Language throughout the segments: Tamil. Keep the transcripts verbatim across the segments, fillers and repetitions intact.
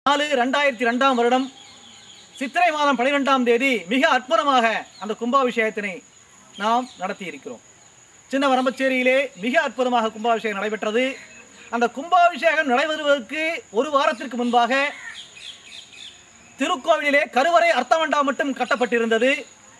நாலு ரெண்டாயிரத்தி ரெண்டாம் வருடம் சித்திரை மாதம் பனிரெண்டாம் தேதி மிக அற்புதமாக அந்த கும்பாபிஷேகத்தினை நாம் நடத்தி இருக்கிறோம். சின்ன வரம்பச்சேரியிலே மிக அற்புதமாக கும்பாபிஷேகம் நடைபெற்றது. அந்த கும்பாபிஷேகம் நடைபெறுவதற்கு ஒரு வாரத்திற்கு முன்பாக திருக்கோவிலிலே கருவறை அர்த்தமண்டா மட்டும் கட்டப்பட்டிருந்தது.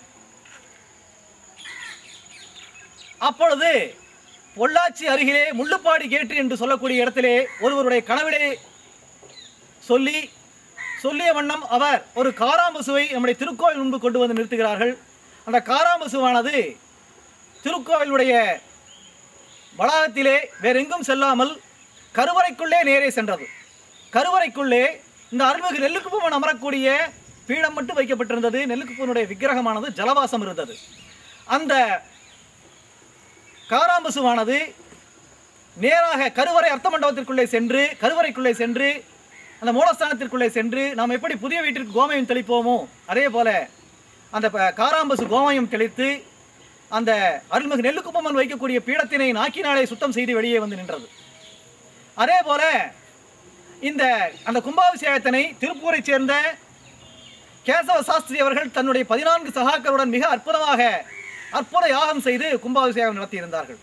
அப்பொழுது பொள்ளாச்சி அருகிலே முள்ளுப்பாடி கேட்டு என்று சொல்லக்கூடிய இடத்திலே ஒருவருடைய கனவிலே சொல்லி சொல்லிய வண்ணம் அவர் ஒரு காராம்பசுவை நம்முடைய திருக்கோவில் முன்பு கொண்டு வந்து நிறுத்துகிறார்கள். அந்த காராம்பசுவானது திருக்கோவிலுடைய வளாகத்திலே வேறெங்கும் செல்லாமல் கருவறைக்குள்ளே நேரே சென்றது. கருவறைக்குள்ளே இந்த அருள்மிகு நெல்லுக்குப்பன் அமரக்கூடிய பீடம் மட்டும் வைக்கப்பட்டிருந்தது. நெல்லுக்குப்பனுடைய விக்கிரகமானது ஜலவாசம் இருந்தது. அந்த காராம்பசுவானது நேராக கருவறை அர்த்த மண்டபத்திற்குள்ளே சென்று கருவறைக்குள்ளே சென்று அந்த மூலஸ்தானத்திற்குள்ளே சென்று நாம் எப்படி புதிய வீட்டிற்கு கோமயம் தெளிப்போமோ அதே போல அந்த காராம்பசு கோமயம் தெளித்து அந்த அருள்மிகு நெல்லுக்குப்பம்மன் வைக்கக்கூடிய பீடத்தினை நாக்கினாலே சுத்தம் செய்து வெளியே வந்து நின்றது. அதே போல இந்த அந்த கும்பாபிஷேகத்தினை திருப்பூரை சேர்ந்த கேசவ சாஸ்திரி அவர்கள் தன்னுடைய பதினான்கு சகாக்களுடன் மிக அற்புதமாக அற்புத யாகம் செய்து கும்பாபிஷேகம் நடத்தியிருந்தார்கள்.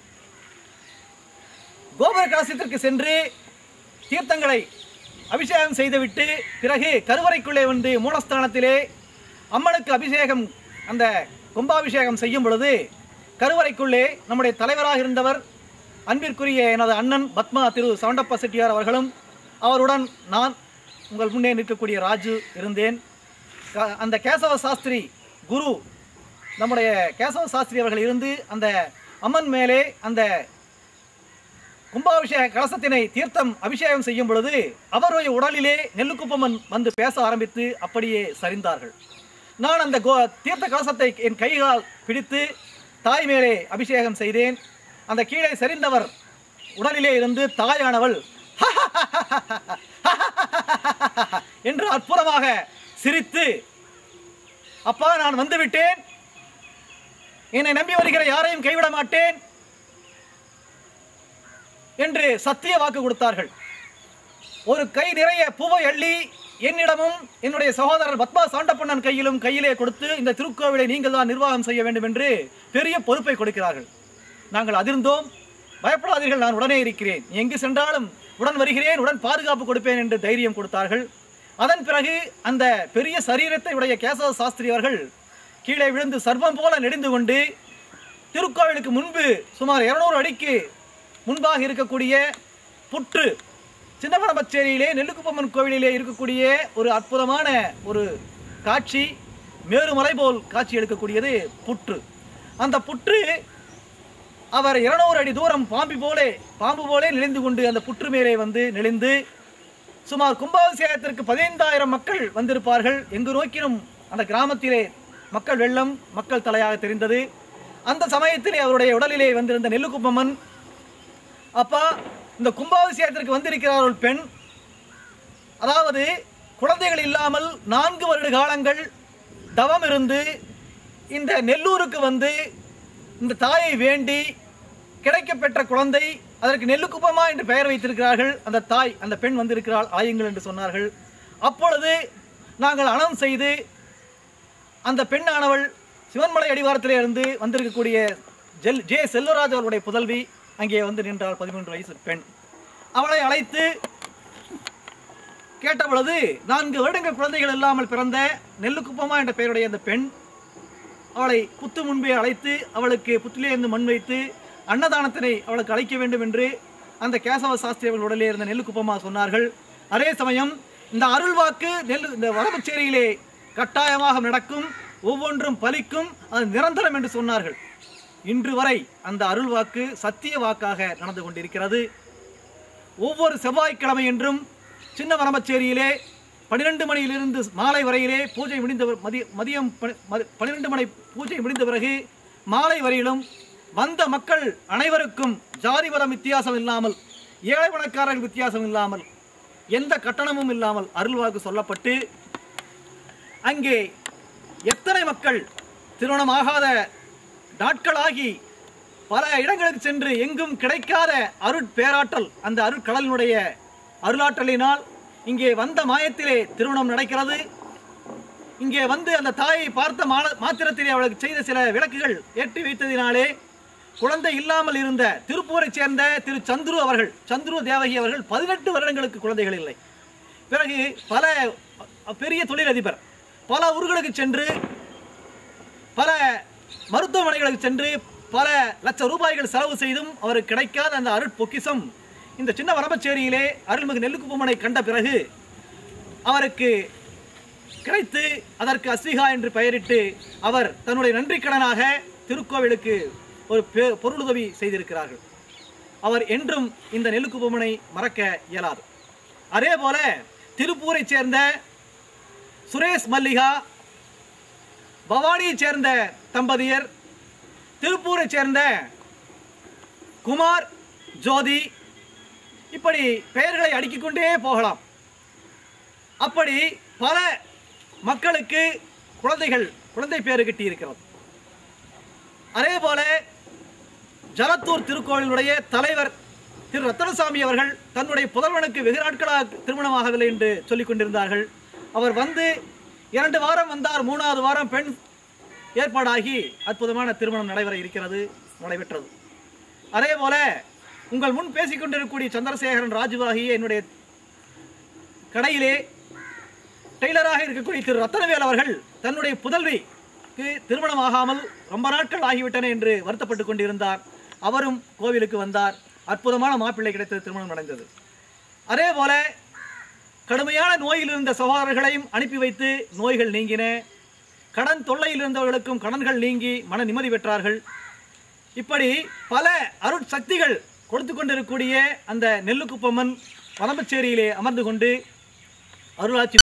கோபுர கலசத்திற்கு சென்று தீர்த்தங்களை அபிஷேகம் செய்துவிட்டு பிறகு கருவறைக்குள்ளே வந்து மூலஸ்தானத்திலே அம்மனுக்கு அபிஷேகம் அந்த கும்பாபிஷேகம் செய்யும் பொழுது கருவறைக்குள்ளே நம்முடைய தலைவராக இருந்தவர் அன்பிற்குரிய எனது அண்ணன் பத்மா திரு சவுண்டப்ப செட்டியார் அவர்களும் அவருடன் நான் உங்கள் முன்னே நிற்கக்கூடிய ராஜு இருந்தேன். அந்த கேசவ சாஸ்திரி குரு நம்முடைய கேசவ சாஸ்திரி அவர்கள் இருந்து அந்த அம்மன் மேலே அந்த கும்பாபிஷேக கலசத்தினை தீர்த்தம் அபிஷேகம் செய்யும் பொழுது அவருடைய உடலிலே நெல்லுக்குப்பம்மன் வந்து பேச ஆரம்பித்து அப்படியே சரிந்தார்கள். நான் அந்த கோ தீர்த்த கலசத்தை என் கைகளால் பிடித்து தாய் மேலே அபிஷேகம் செய்தேன். அந்த கீழே சரிந்தவர் உடலிலே இருந்து தாயானவள் என்று அற்புதமாக சிரித்து, அப்பா நான் வந்துவிட்டேன், என்னை நம்பி வருகிற யாரையும் கைவிட மாட்டேன் என்று சத்திய வாக்கு கொடுத்தார்கள். ஒரு கை நிறைய பூவை அள்ளி என்னிடமும் என்னுடைய சகோதரர் பத்மா சாண்டப்பண்ணன் கையிலும் கையிலே கொடுத்து இந்த திருக்கோவிலை நீங்கள் தான் நிர்வாகம் செய்ய வேண்டும் என்று பெரிய பொறுப்பை கொடுக்கிறார்கள். நாங்கள் அதிர்ந்தோம். பயப்படாதீர்கள், நான் உடனே இருக்கிறேன், எங்கு சென்றாலும் உடன் வருகிறேன், உடன் பாதுகாப்பு கொடுப்பேன் என்று தைரியம் கொடுத்தார்கள். அதன் பிறகு அந்த பெரிய சரீரத்தை உடைய கேசவ சாஸ்திரி அவர்கள் கீழே விழுந்து சர்வம் போல நெடிந்து கொண்டு திருக்கோவிலுக்கு முன்பு சுமார் இருநூறு அடிக்கு முன்பாக இருக்கக்கூடிய புற்று சின்னவரம்பச்சேரியிலே நெல்லுக்குப்பம்மன் கோவிலிலே இருக்கக்கூடிய ஒரு அற்புதமான ஒரு காட்சி, மேருமலை போல் காட்சி எடுக்கக்கூடியது புற்று. அந்த புற்று அவர் இருநூறு அடி தூரம் பாம்பு போலே பாம்பு போலே நெளிந்து கொண்டு அந்த புற்று மேலே வந்து நெளிந்து சுமார் கும்பாபிஷேகத்திற்கு பதினைந்தாயிரம் மக்கள் வந்திருப்பார்கள். எங்கு நோக்கினும் அந்த கிராமத்திலே மக்கள் வெள்ளம் மக்கள் தலையாக தெரிந்தது. அந்த சமயத்திலே அவருடைய உடலிலே வந்திருந்த நெல்லுக்குப்பம்மன், அப்பா இந்த கும்பாபிஷேகத்திற்கு வந்திருக்கிறார் ஒரு பெண், அதாவது குழந்தைகள் இல்லாமல் நான்கு வருட காலங்கள் தவம் இருந்து இந்த நெல்லூருக்கு வந்து இந்த தாயை வேண்டி கிடைக்கப்பெற்ற குழந்தை, அதற்கு நெல்லுக்குப்பமா என்று பெயர் வைத்திருக்கிறார்கள். அந்த தாய் அந்த பெண் வந்திருக்கிறாள், ஆயுங்கள் என்று சொன்னார்கள். அப்பொழுது நாங்கள் அனம் செய்து அந்த பெண்ணானவள் சிவன்மலை அடிவாரத்திலே இருந்து வந்திருக்கக்கூடிய ஜெல் ஜே செல்வராஜ் அவர்களுடைய புதல்வி அங்கே வந்து நின்றாள். பதிமூன்று வயசு பெண். அவளை அழைத்து கேட்ட பொழுது நான்கு வருடங்கள் குழந்தைகள் இல்லாமல் பிறந்த நெல்லுக்குப்பமா என்ற பெயருடைய அந்த பெண் அவளை புத்து முன்பே அழைத்து அவளுக்கு புத்திலே இருந்து மண் வைத்து அன்னதானத்தினை அவளுக்கு அழைக்க வேண்டும் என்று அந்த கேசவ சாஸ்திரி அவர்கள் உடலே இருந்த நெல்லுக்குப்பமா சொன்னார்கள். அதே சமயம் இந்த அருள்வாக்கு நெல் இந்த வரம்பச்சேரியிலே கட்டாயமாக நடக்கும், ஒவ்வொன்றும் பலிக்கும், அது நிரந்தரம் என்று சொன்னார்கள். இன்று வரை அந்த அருள்வாக்கு சத்திய வாக்காக நடந்து கொண்டிருக்கிறது. ஒவ்வொரு செவ்வாய்க்கிழமை என்றும் சின்ன வரம்பச்சேரியிலே பனிரெண்டு மணியிலிருந்து மாலை வரையிலே பூஜை முடிந்த மதிய மதியம் பனிரெண்டு மணி பூஜை முடிந்த பிறகு மாலை வரையிலும் வந்த மக்கள் அனைவருக்கும் ஜாதி மதம் வித்தியாசம் இல்லாமல், ஏழை பணக்காரர்கள் வித்தியாசம் இல்லாமல், எந்த கட்டணமும் இல்லாமல் அருள்வாக்கு சொல்லப்பட்டு அங்கே எத்தனை மக்கள் திருமணமாகாத நாட்களாகி பல இடங்களுக்கு சென்று எங்கும் கிடைக்காத அருட்பேராற்றல், அந்த அருட்கடலினுடைய அருளாற்றலினால் இங்கே வந்த மாயத்திலே திருமணம் நடக்கிறது. இங்கே வந்து அந்த தாயை பார்த்த மாத்திரத்திலே அவளுக்கு செய்த சில விளக்குகள் ஏற்றி வைத்ததினாலே குழந்தை இல்லாமல் இருந்த திருப்பூரை சேர்ந்த திரு சந்துரு அவர்கள், சந்துரு தேவகி அவர்கள் பதினெட்டு வருடங்களுக்கு குழந்தைகள் இல்லை. பிறகு பல பெரிய தொழிலதிபர் பல ஊர்களுக்கு சென்று பல மருத்துவமனைகளுக்கு சென்று பல லட்சம் ரூபாய்கள் செலவு செய்தும் அவருக்கு கிடைக்காத அந்த அருட்பொக்கிசம் இந்த சின்ன வரம்பச்சேரியிலே அருள்மிகு நெல்லுக்குப்பமனை கண்ட பிறகு அவருக்கு கிடைத்து அதற்கு அஸ்விகா என்று பெயரிட்டு அவர் தன்னுடைய நன்றிக்கடனாக திருக்கோவிலுக்கு ஒரு பொருளுதவி செய்திருக்கிறார்கள். அவர் என்றும் இந்த நெல்லுக்குப்பமனை மறக்க இயலாது. அதே போல திருப்பூரை சேர்ந்த சுரேஷ் மல்லிகா, பவானியை சேர்ந்த தம்பதியர், திருப்பூரை சேர்ந்த குமார் ஜோதி, இப்படி பெயர்களை அடுக்கிக் கொண்டே போகலாம். அப்படி பல மக்களுக்கு குழந்தைகள் குழந்தை பேறு கிட்டி இருக்கிறது. அதே போல ஜலத்தூர் திருக்கோவிலுடைய தலைவர் திரு ரத்தனசாமி அவர்கள் தன்னுடைய புதல்வனுக்கு வெகு நாட்களாக திருமணமாகவில்லை என்று சொல்லிக் கொண்டிருந்தார்கள். அவர் வந்து இரண்டு வாரம் வந்தார், மூணாவது வாரம் பெண் ஏற்பாடாகி அற்புதமான திருமணம் நடைபெற இருக்கிறது, நடைபெற்றது. அதே போல உங்கள் முன் பேசிக் கொண்டிருக்கக்கூடிய சந்திரசேகரன் ராஜுவாகிய என்னுடைய கடையிலே டெய்லராக இருக்கக்கூடிய திரு ரத்தனவேல் அவர்கள் தன்னுடைய புதல்விக்கு திருமணம் ஆகாமல் ரொம்ப நாட்கள் ஆகிவிட்டன என்று வருத்தப்பட்டு கொண்டிருந்தார். அவரும் கோவிலுக்கு வந்தார். அற்புதமான மாப்பிள்ளை கிடைத்தது, திருமணம் நடந்தது. அதே போல கடுமையான நோயில் இருந்த சகோதரர்களையும் அனுப்பி வைத்து நோய்கள் நீங்கின. கடன் தொல்லையில் இருந்தவர்களுக்கும் கடன்கள் நீங்கி மன நிம்மதி பெற்றார்கள். இப்படி பல அருட்சக்திகள் கொடுத்து கொண்டிருக்கக்கூடிய அந்த நெல்லுக்குப்பம்மன் வரம்பச்சேரியிலே அமர்ந்து கொண்டு அருளாட்சி